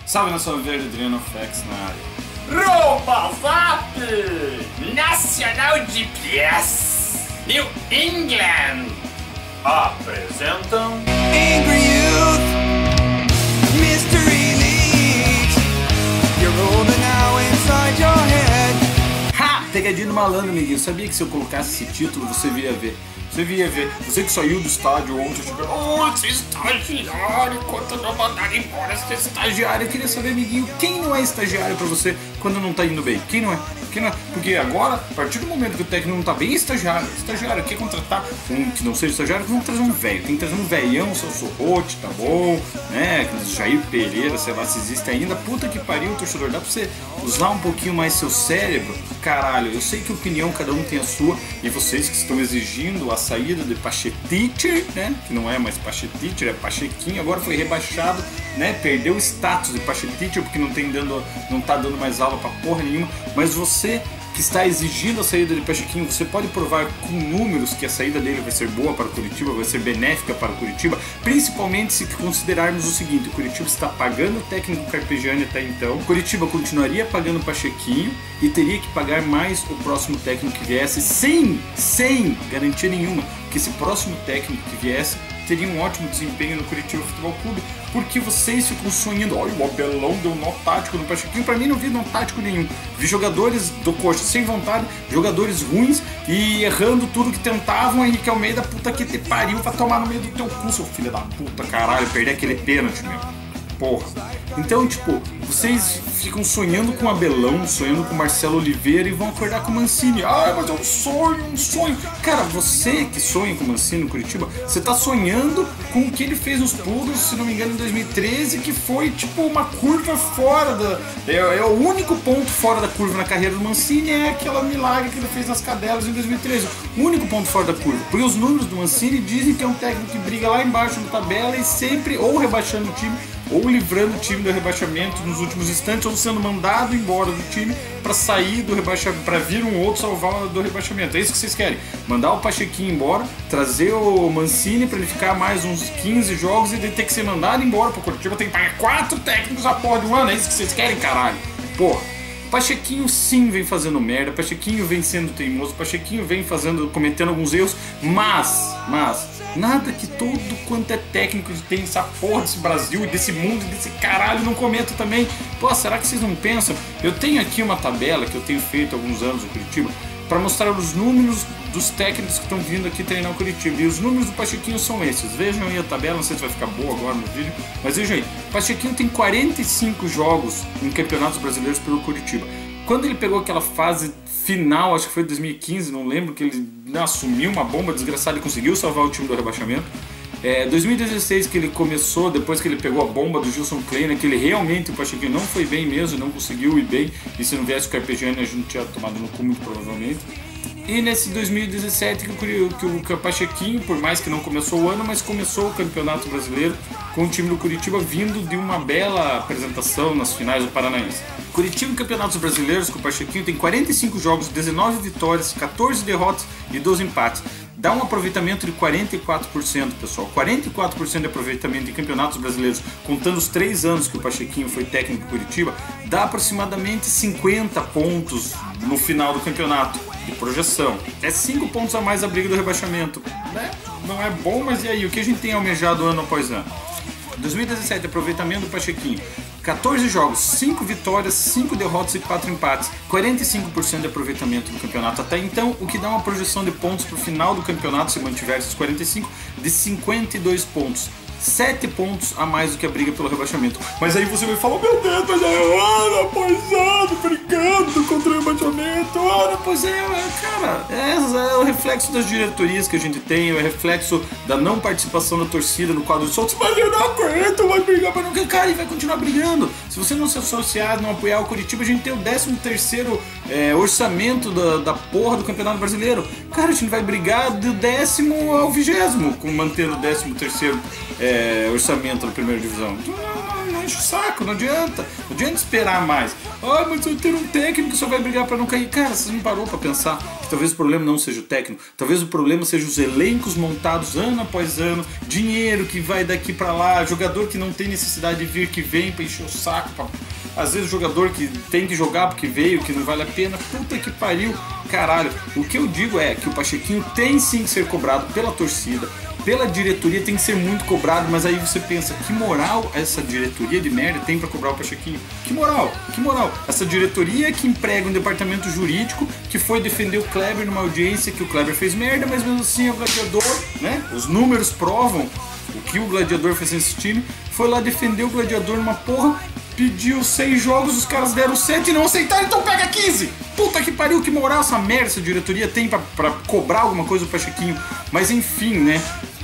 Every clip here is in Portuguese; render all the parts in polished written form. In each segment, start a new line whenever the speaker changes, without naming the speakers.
Salve Nação Verde, Adriano Fex na área.
Roupa Zap! Nacional de Pies! New England!
Apresentam
Angry Youth, Mystery League. You're older now inside your head.
Ha! Pegadinha do malandro, amiguinho. Sabia que se eu colocasse esse título você viria ver? Você viria ver. Você que saiu do estádio ontem, tipo, esse estagiário, enquanto não mandaram embora esse estagiário. Eu queria saber, amiguinho, quem não é estagiário pra você quando não tá indo bem? Quem não é? Quem não é? Porque agora, a partir do momento que o técnico não tá bem, é estagiário. Estagiário, quer contratar um que não seja estagiário, vamos trazer um velho. Tem que trazer um velhão, Celso Rotti, tá bom? Né? Jair Pereira, sei lá se existe ainda. Puta que pariu, torcedor. Dá pra você usar um pouquinho mais seu cérebro? Caralho, eu sei que opinião cada um tem a sua. E vocês que estão exigindo a saída de Pacheticher, né? Que não é mais Pacheticher, é Pachequinho. Agora foi rebaixado, né? Perdeu o status de Pacheticher porque não tá dando mais aula pra porra nenhuma. Mas você que está exigindo a saída de Pachequinho, você pode provar com números que a saída dele vai ser boa para o Curitiba, vai ser benéfica para o Curitiba, principalmente se considerarmos o seguinte: o Curitiba está pagando o técnico Carpegiani até então, o Curitiba continuaria pagando o Pachequinho e teria que pagar mais o próximo técnico que viesse, sem garantia nenhuma que esse próximo técnico que viesse teria um ótimo desempenho no Curitiba Futebol Clube, porque vocês ficam sonhando, olha, o Abelão deu nó tático no Pachequinho. Pra mim não vi nó tático nenhum, vi jogadores do coxa sem vontade, jogadores ruins e errando tudo que tentavam. Henrique Almeida, puta que te pariu, vai tomar no meio do teu cu, seu filho da puta, caralho, perder aquele pênalti, meu. Porra. Então, tipo, vocês ficam sonhando com o Abelão, sonhando com o Marcelo Oliveira e vão acordar com o Mancini. Ah, mas é um sonho. Cara, você que sonha com o Mancini no Curitiba, você tá sonhando com o que ele fez nos Pulos, se não me engano, em 2013, que foi, tipo, uma curva fora da... É o único ponto fora da curva na carreira do Mancini, é aquela milagre que ele fez nas Cadelas em 2013. O único ponto fora da curva. Porque os números do Mancini dizem que é um técnico que briga lá embaixo na tabela e sempre ou rebaixando o time, ou livrando o time do rebaixamento nos últimos instantes, ou sendo mandado embora do time para sair do rebaixamento, para vir um outro salvar do rebaixamento. É isso que vocês querem? Mandar o Pachequinho embora, trazer o Mancini para ele ficar mais uns 15 jogos e ele ter que ser mandado embora para Curitiba, tem que pagar 4 técnicos a porra de um ano. É isso que vocês querem, caralho? Porra. Pachequinho sim vem fazendo merda, Pachequinho vem sendo teimoso, Pachequinho vem cometendo alguns erros, mas nada que todo quanto é técnico que tem essa porra desse Brasil e desse mundo e desse caralho não cometa também. Pô, será que vocês não pensam? Eu tenho aqui uma tabela que eu tenho feito há alguns anos no Curitiba para mostrar os números dos técnicos que estão vindo aqui treinar o Curitiba. E os números do Pachequinho são esses. Vejam aí a tabela, não sei se vai ficar boa agora no vídeo, mas vejam aí. O Pachequinho tem 45 jogos em campeonatos brasileiros pelo Curitiba. Quando ele pegou aquela fase final, acho que foi 2015, não lembro, que ele assumiu uma bomba desgraçada e conseguiu salvar o time do rebaixamento. 2016 que ele começou, depois que ele pegou a bomba do Gilson Kleina, que ele realmente, o Pachequinho não foi bem mesmo, não conseguiu ir bem, e se não viesse o Carpegiani a gente tinha tomado no cu muito provavelmente. E nesse 2017 que o Pachequinho, por mais que não começou o ano, mas começou o Campeonato Brasileiro com o time do Curitiba vindo de uma bela apresentação nas finais do Paranaense. Curitiba em Campeonatos Brasileiros com o Pachequinho tem 45 jogos, 19 vitórias, 14 derrotas e 12 empates. Dá um aproveitamento de 44%, pessoal. 44% de aproveitamento em campeonatos brasileiros, contando os 3 anos que o Pachequinho foi técnico do Curitiba, dá aproximadamente 50 pontos no final do campeonato de projeção. É 5 pontos a mais a briga do rebaixamento. Não é bom, mas e aí? O que a gente tem almejado ano após ano? 2017, aproveitamento do Pachequinho. 14 jogos, 5 vitórias, 5 derrotas e 4 empates. 45% de aproveitamento do campeonato até então, o que dá uma projeção de pontos para o final do campeonato, se mantiver esses 45, de 52 pontos. 7 pontos a mais do que a briga pelo rebaixamento. Mas aí você vai falar, meu Deus, mas é ano após ano brigando contra o rebaixamento. Ano após ano, cara. É o reflexo das diretorias que a gente tem, é o reflexo da não participação da torcida no quadro de soltos. Mas eu não aguento, vai brigar para não... Cara, e vai continuar brigando. Se você não se associar, não apoiar o Curitiba, a gente tem o 13º orçamento da porra do Campeonato Brasileiro. Cara, a gente vai brigar do 10º ao 20º, mantendo o 13º orçamento da primeira divisão. Não enche o saco, não adianta esperar mais. Ah, mas eu ter um técnico que só vai brigar pra não cair. Cara, você não parou pra pensar que talvez o problema não seja o técnico, talvez o problema seja os elencos montados ano após ano, dinheiro que vai daqui pra lá, jogador que não tem necessidade de vir, que vem pra encher o saco, às vezes o jogador que tem que jogar porque veio, que não vale a pena. Puta que pariu, caralho. O que eu digo é que o Pachequinho tem sim que ser cobrado pela torcida, pela diretoria, tem que ser muito cobrado, mas aí você pensa, que moral essa diretoria de merda tem pra cobrar o Pachequinho? Que moral? Essa diretoria que emprega um departamento jurídico que foi defender o Kleber numa audiência que o Kleber fez merda, mas mesmo assim o Gladiador, né? Os números provam o que o Gladiador fez nesse time, foi lá defender o Gladiador numa porra, pediu 6 jogos, os caras deram 7 e não aceitaram, então pega 15! Puta que pariu, que moral essa merda essa diretoria tem pra cobrar alguma coisa do Pachequinho. Mas enfim, né?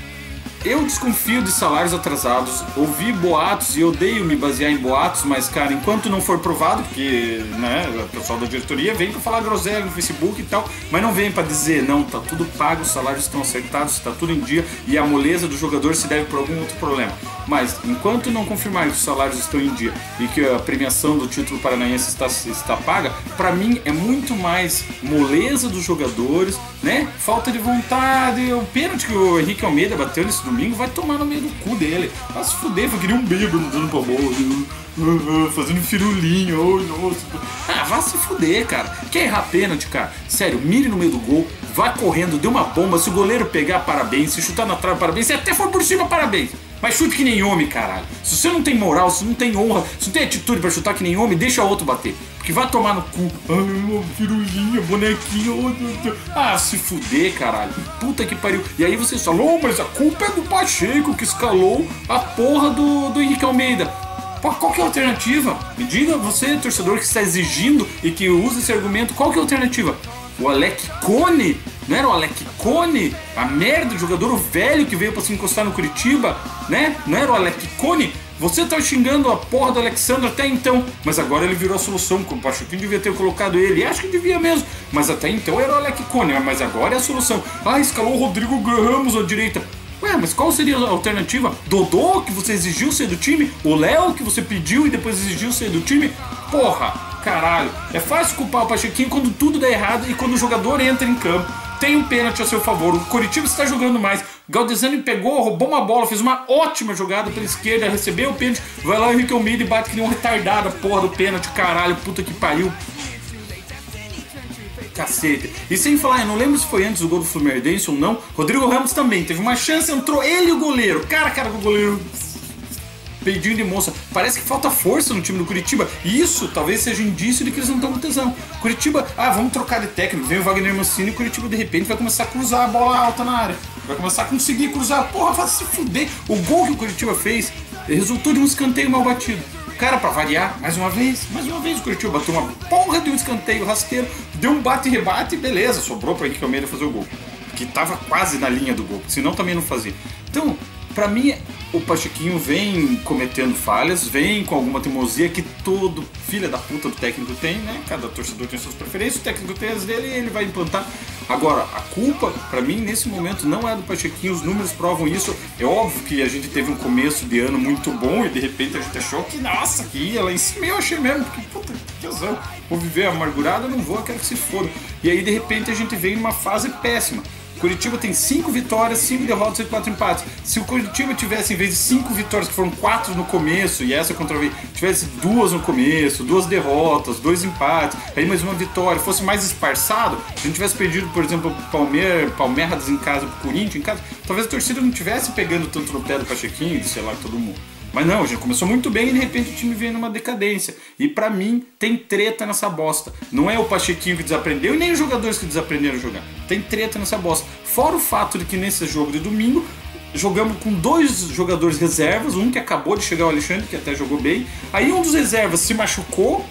Eu desconfio de salários atrasados, ouvi boatos e odeio me basear em boatos, mas cara, enquanto não for provado, porque né, o pessoal da diretoria vem pra falar groselha no Facebook e tal, mas não vem pra dizer, não, tá tudo pago, os salários estão acertados, tá tudo em dia e a moleza do jogador se deve por algum outro problema. Mas enquanto não confirmar que os salários estão em dia e que a premiação do título paranaense está paga, pra mim é muito mais moleza dos jogadores, né? Falta de vontade, o pênalti que o Henrique Almeida bateu nesse domingo vai tomar no meio do cu dele. Vai se fuder, foi que nem um bêbado dando pra bola, fazendo firulinho, oh, nossa. Ah, vai se fuder, cara. Quer errar pênalti, cara? Sério, mire no meio do gol, vai correndo, dê uma bomba, se o goleiro pegar, parabéns, se chutar na trave, parabéns, se até for por cima, parabéns. Mas chute que nem homem, caralho. Se você não tem moral, se não tem honra, se não tem atitude pra chutar que nem homem, deixa o outro bater. Porque vai tomar no cu. Ai, firulinha, bonequinho, oh, Deus Deus. Ah, se fuder, caralho. Puta que pariu. E aí vocês falam, oh, mas a culpa é do Pacheco que escalou a porra do Henrique Almeida. Pô, qual que é a alternativa? Me diga você, torcedor que está exigindo e que usa esse argumento, qual que é a alternativa? O Alec Cone? Não era o Alec Cone? A merda do jogador, o velho que veio pra se encostar no Curitiba, né? Não era o Alec Cone? Você tá xingando a porra do Alexandre até então, mas agora ele virou a solução, como o Pachequinho devia ter colocado ele, acho que devia mesmo, mas até então era o Alec Cone, mas agora é a solução. Ah, escalou o Rodrigo Ramos à direita. Ué, mas qual seria a alternativa? Dodô, que você exigiu ser do time? O Léo, que você pediu e depois exigiu ser do time? Porra, caralho. É fácil culpar o Pachequinho quando tudo dá errado e quando o jogador entra em campo. Tem um pênalti a seu favor, o Coritiba está jogando mais. Galdesani pegou, roubou uma bola, fez uma ótima jogada pela esquerda, recebeu o pênalti, vai lá o Henrique Almeida e bate que nem um retardado a porra do pênalti, caralho, puta que pariu. Cacete. E sem falar, eu não lembro se foi antes do gol do Fluminense ou não, Rodrigo Ramos também teve uma chance, entrou ele e o goleiro, cara com o goleiro. Peidinho de moça. Parece que falta força no time do Curitiba. E isso talvez seja indício de que eles não estão com tesão. Curitiba, vamos trocar de técnico. Vem o Wagner Mancini e o Curitiba de repente vai começar a cruzar a bola alta na área. Vai começar a conseguir cruzar. Porra, vai se fuder. O gol que o Curitiba fez resultou de um escanteio mal batido. Cara, pra variar, mais uma vez o Curitiba bateu uma porra de um escanteio rasteiro, deu um bate-rebate e beleza, sobrou pra Henrique Almeida fazer o gol. Que tava quase na linha do gol, senão também não fazia. Então, pra mim, o Pachequinho vem cometendo falhas, vem com alguma teimosia que todo filho da puta do técnico tem, né? Cada torcedor tem suas preferências, o técnico tem as dele e ele vai implantar. Agora, a culpa, pra mim, nesse momento, não é do Pachequinho, os números provam isso. É óbvio que a gente teve um começo de ano muito bom e de repente a gente achou que, nossa, que ia lá em cima. Eu achei mesmo, porque, puta, que tesão. Vou viver amargurado, eu não vou, eu quero que se foda. E aí, de repente, a gente vem numa fase péssima. Curitiba tem 5 vitórias, 5 derrotas e 4 empates. Se o Curitiba tivesse, em vez de 5 vitórias, que foram 4 no começo, e essa contra o Havaí, tivesse 2 no começo, 2 derrotas, 2 empates, aí mais uma vitória, fosse mais esparçado, se a gente tivesse perdido, por exemplo, Palmeiras em casa, pro Corinthians em casa, talvez a torcida não tivesse pegando tanto no pé do Pachequinho, de sei lá, todo mundo. Mas não, a gente começou muito bem e de repente o time veio numa decadência. E pra mim, tem treta nessa bosta. Não é o Pachequinho que desaprendeu e nem os jogadores que desaprenderam a jogar. Tem treta nessa bosta. Fora o fato de que nesse jogo de domingo, jogamos com 2 jogadores reservas. Um que acabou de chegar, o Alexandre, que até jogou bem. Aí um dos reservas se machucou.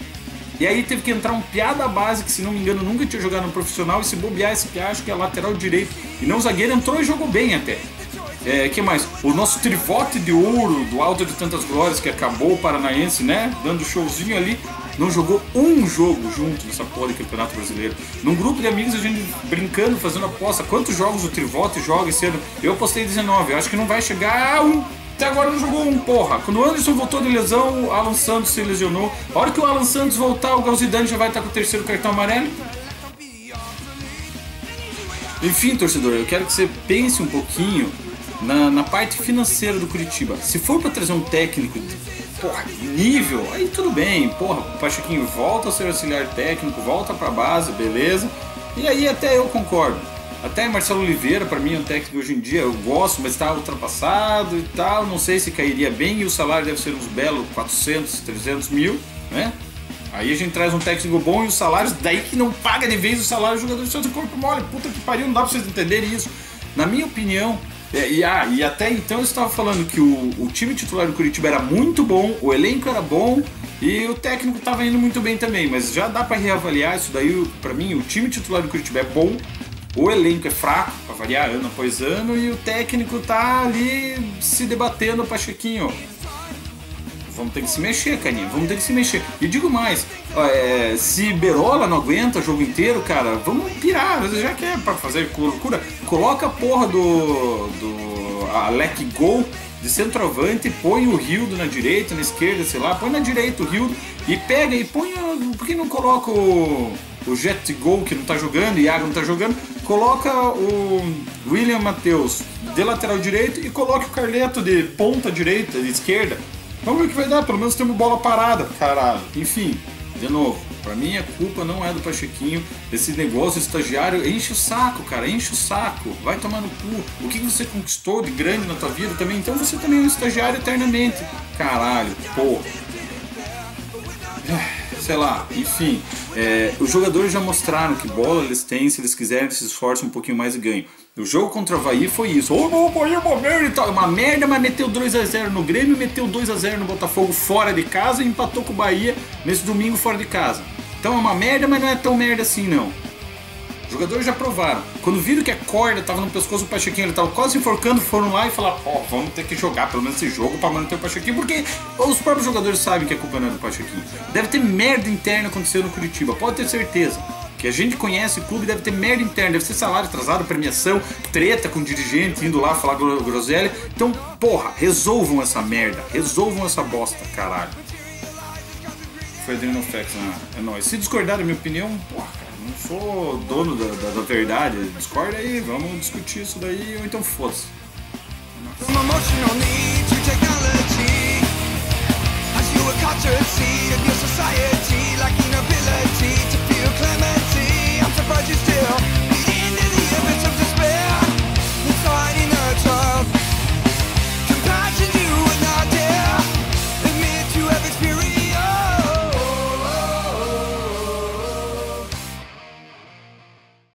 E aí teve que entrar um piá da base, que se não me engano nunca tinha jogado no profissional. E se bobear esse piá, acho que é lateral direito. E não zagueiro, entrou e jogou bem até. Que mais? O nosso trivote de ouro do Alto de Tantas Glórias, que acabou o Paranaense, né? Dando showzinho ali. Não jogou um jogo junto nessa porra de Campeonato Brasileiro. Num grupo de amigos, a gente brincando, fazendo aposta. Quantos jogos o trivote joga esse ano? Eu apostei 19. Eu acho que não vai chegar a 1. Até agora não jogou um, porra. Quando o Anderson voltou de lesão, o Alan Santos se lesionou. A hora que o Alan Santos voltar, o Galzidane já vai estar com o terceiro cartão amarelo. Enfim, torcedor, eu quero que você pense um pouquinho na parte financeira do Curitiba. Se for pra trazer um técnico de, porra, nível, aí tudo bem. Porra, o Pachequinho volta a ser auxiliar técnico, volta pra base, beleza. E aí até eu concordo. Até Marcelo Oliveira, pra mim, é um técnico hoje em dia, eu gosto, mas tá ultrapassado e tal. Não sei se cairia bem e o salário deve ser uns belos 400, 300 mil, né? Aí a gente traz um técnico bom e os salários, daí que não paga de vez o salário do jogador de seu corpo mole. Puta que pariu, não dá pra vocês entenderem isso. Na minha opinião, e até então eu estava falando que o time titular do Curitiba era muito bom, o elenco era bom e o técnico estava indo muito bem também. Mas já dá pra reavaliar isso daí. Pra mim, o time titular do Curitiba é bom, o elenco é fraco, pra variar ano após ano, e o técnico tá ali se debatendo, Pachequinho. Vamos ter que se mexer, caninha, vamos ter que se mexer. E digo mais, se Berola não aguenta o jogo inteiro, cara, vamos pirar, já que é pra fazer loucura, coloca a porra do Alec Gol de centroavante, põe o Rildo na direita, na esquerda, sei lá, põe na direita o Rildo e pega e põe, por que não coloca o Jet Gol que não tá jogando, o Iago não tá jogando, coloca o William Matheus de lateral direito e coloca o Carleto de ponta direita, de esquerda. Vamos ver o que vai dar, pelo menos temos bola parada, caralho. Enfim, de novo, pra mim a culpa não é do Pachequinho. Esse negócio estagiário enche o saco, cara, enche o saco. Vai tomar no cu. O que você conquistou de grande na tua vida também? Então você também é um estagiário eternamente. Caralho, porra. Sei lá, enfim. Os jogadores já mostraram que bola eles têm, se eles quiserem, eles se esforçam um pouquinho mais e ganham. O jogo contra o Avaí foi isso. O Bahia é uma merda e tal. Uma merda, mas meteu 2-0 no Grêmio, meteu 2-0 no Botafogo fora de casa e empatou com o Bahia nesse domingo fora de casa. Então é uma merda, mas não é tão merda assim, não. Os jogadores já provaram. Quando viram que a corda tava no pescoço do Pachequinho, ele tava quase se enforcando, foram lá e falaram: ó, vamos ter que jogar pelo menos esse jogo pra manter o Pachequinho, porque os próprios jogadores sabem que a culpa não é do Pachequinho. Deve ter merda interna acontecendo no Curitiba, pode ter certeza. Que a gente conhece o clube, deve ter merda interna, deve ser salário atrasado, premiação, treta com o dirigente, indo lá falar groselha. Então, porra, resolvam essa merda, resolvam essa bosta, caralho. Foi Adriano Fex, é nóis. Se discordar da minha opinião, porra, cara, não sou dono da verdade, discorda aí, vamos discutir isso daí, ou então foda-se.
From emotional need to technology, as you were caught to see of your society, lacking ability to feel clemency. I'm surprised you still